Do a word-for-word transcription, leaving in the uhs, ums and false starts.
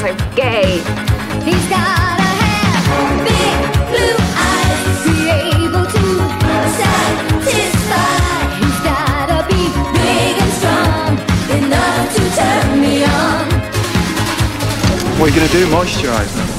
so gay. He's gotta have big blue eyes, be able to satisfy. He's gotta be big and strong, enough to turn me on. What are you going to do? Moisturise them?